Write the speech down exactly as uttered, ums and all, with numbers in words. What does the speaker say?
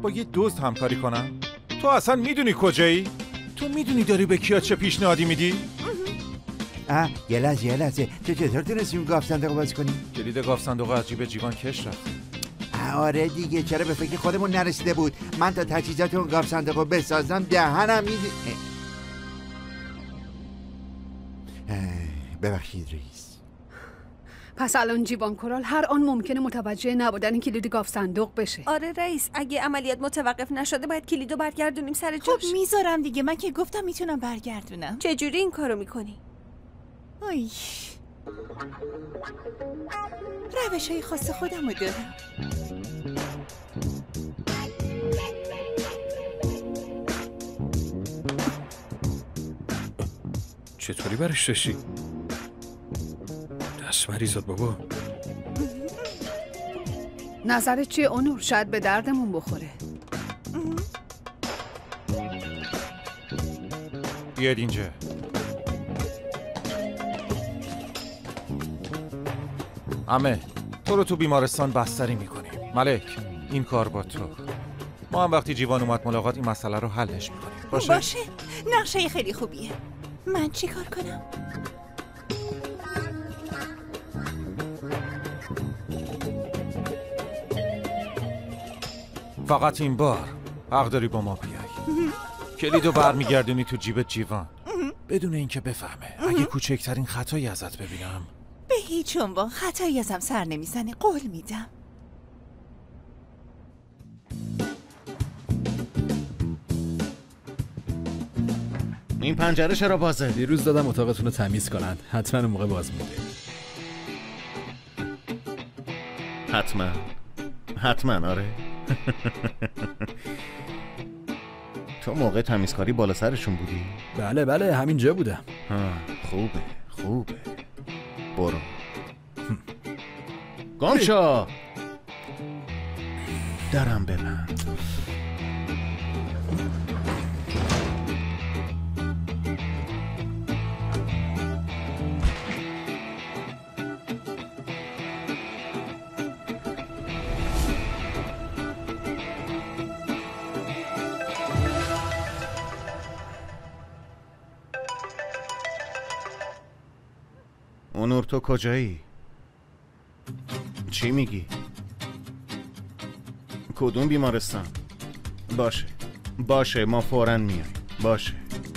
با یه دزد همکاری کنم؟ تو اصلا میدونی کجایی؟ تو میدونی داری به کیا چه پیشنهادی میدی؟ آه یه لحظه یه لحظه تو چطور تونستی اون گاف صندوق باز کنی؟ کلید گاف صندوق از جیب جیوان کش رفت. آره دیگه، چرا به فکر خودمون نرسیده بود؟ من تا تجهیزات اون گاف صندوق رو بسازم دهنم میده. ببخشید رئیس. پس الان جیوان کورال هر آن ممکنه متوجه نبودن کلید گاف صندوق بشه. آره رئیس، اگه عملیات متوقف نشده باید کلیدو برگردونیم سر جاش. خب میذارم دیگه، من که گفتم میتونم برگردونم. چجوری این کارو میکنی؟ آی روش های خاص خودم رو دارم. چطوری برش داشتی؟ دست مریضات بابا. نظرت چیه اونور؟ شاید به دردمون بخوره. بیاید اینجا. عمه تو رو تو بیمارستان بستری میکنیم. ملک این کار با تو. ما هم وقتی جیوان اومد ملاقات این مسئله رو حلش میکنیم. باشه؟ باشه، نقشه خیلی خوبیه. من چی کار کنم؟ فقط این بار حق داری با ما بیای. کلیدو برمیگردونی تو جیب جیوان بدون اینکه بفهمه. اگه کوچکترین خطایی ازت ببینم به هیچ عنوان خطایی ازم سر نمیزنه، قول میدم. این پنجره چرا بازه؟ دیروز دادم اتاقتون رو تمیز کنن، حتما اون موقع باز میده. حتما حتما آره. تو موقع تمیزکاری بالا سرشون بودی؟ بله بله همینجا بودم. ها خوبه خوبه برو گم شو. درم ببند. اونور تو کجایی؟ چی میگی؟ کدوم بیمارستان؟ باشه باشه ما فوراً میایم. باشه